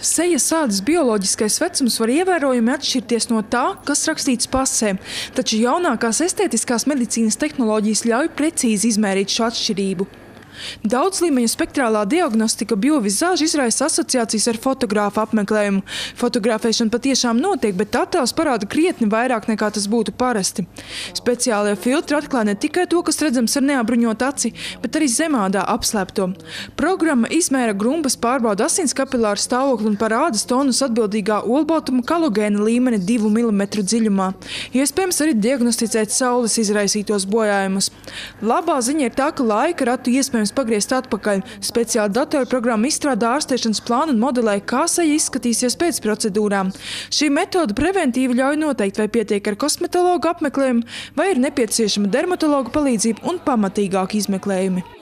Sejas ādas bioloģiskais vecums var ievērojami atšķirties no tā, kas rakstīts pasē, taču jaunākās estētiskās medicīnas tehnoloģijas ļauj precīzi izmērīt šo atšķirību. Daudzlīmeņa spektrālā diagnostika biovizāža izraisa asociācijas ar fotogrāfa apmeklējumu. Fotografēšana patiešām notiek, bet attēls parāda krietni vairāk nekā tas būtu parasti. Speciālie filtri atklāja ne tikai to, kas redzams ar neapbruņotu aci, bet arī zemādā apslēpto. Programma izmēra grumbas, pārbauda asins kapilāru stāvokli un par ādas tonus atbildīgā olbaltuma kolagēna līmeni 2 mm dziļumā. Iespējams arī diagnosticēt saules izraisītos bojājumus. Labā ziņa ir tā, ka laika ratu iespējams pagriezt atpakaļ. Speciāla datorprogramma izstrādā ārstēšanas plānu un modelē, kā seja izskatīsies pēc procedūrām. Šī metode preventīvi ļauj noteikt, vai pietiek ar kosmetologu apmeklējumu, vai ir nepieciešama dermatologa palīdzība un pamatīgāki izmeklējumi.